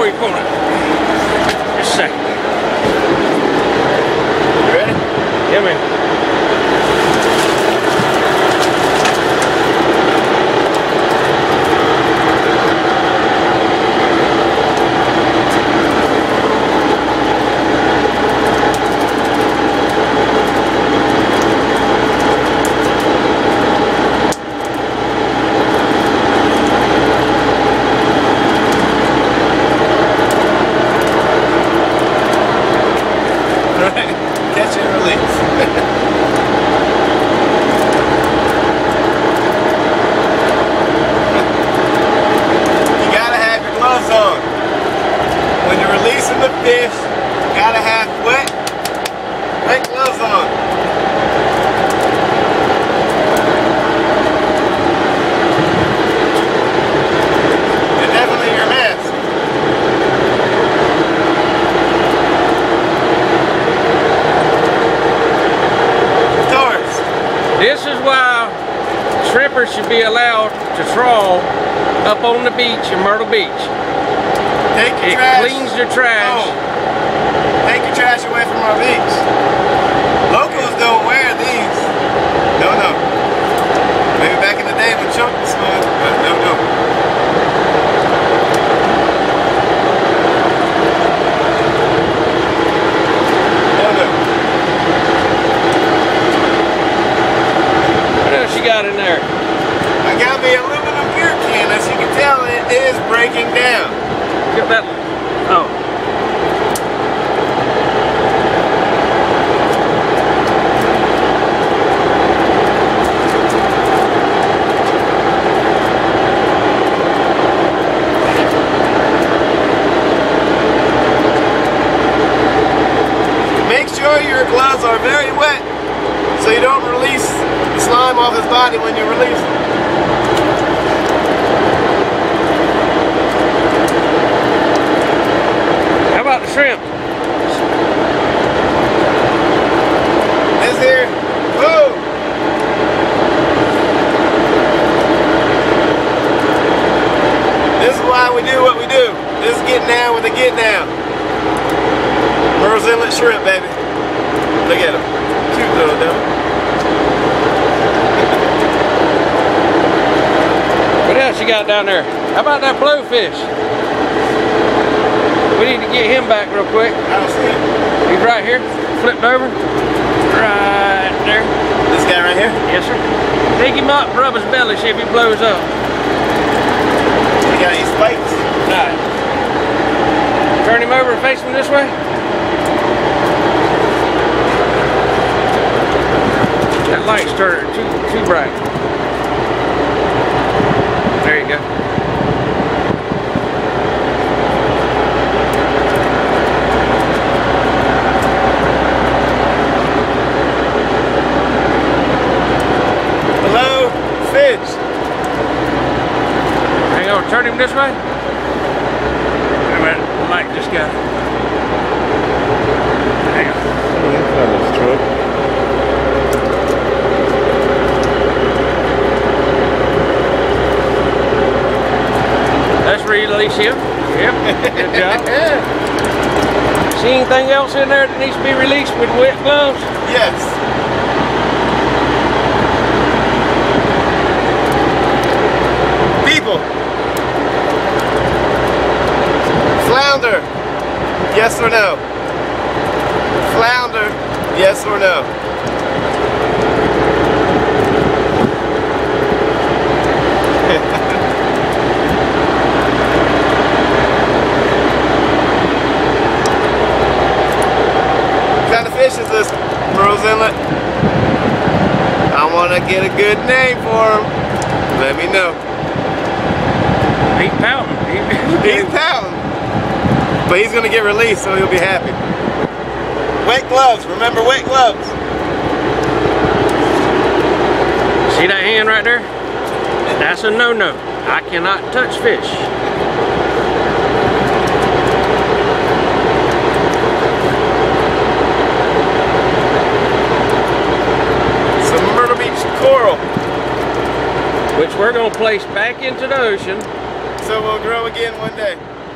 you pull it. Just a second. You ready? Yeah, man. Catch and release. You gotta have your gloves on. When you're releasing the fish, you gotta have wet gloves on. And definitely your mask. This is why shrimpers should be allowed to trawl up on the beach in Myrtle Beach. Take your It trash. cleans your trash. Oh. Take your trash away from our beach. Locals don't wear these. No. Maybe back in the day when Chunk was smooth, but no. You got in there? I got me a aluminum beer can. As you can tell, it is breaking down. Get that. Oh. Make sure your gloves are very wet so you don't release the slime off his body when you release it. How about the shrimp? This here, whoa! This is why we do what we do. This is getting down with the get down. Murrells Inlet shrimp, baby. Look at him. Cute little devil. What else you got down there? How about that blowfish? We need to get him back real quick. I don't see him. He's right here, flipped over. Right there. This guy right here? Yes, sir. Pick him up, rub his belly, see if he blows up. You got any spikes? Right. Turn him over and face him this way. That light's turned too bright. There you go. Hello, fish. Hang on, turn him this way. Wait a minute, the light just got. Hang on. Let's release him. Yep, good job. See anything else in there that needs to be released with wet gloves? Yes. People. Flounder. Yes or no? Flounder. Yes or no? What kind of fish is this, Murrells Inlet? I want to get a good name for him. Let me know. He's pouting. He's pouting. But he's going to get released, so he'll be happy. Wet gloves. Remember, wet gloves. See that hand right there? That's a no-no. I cannot touch fish. Some Myrtle Beach coral. Which we're going to place back into the ocean. So we'll grow again one day.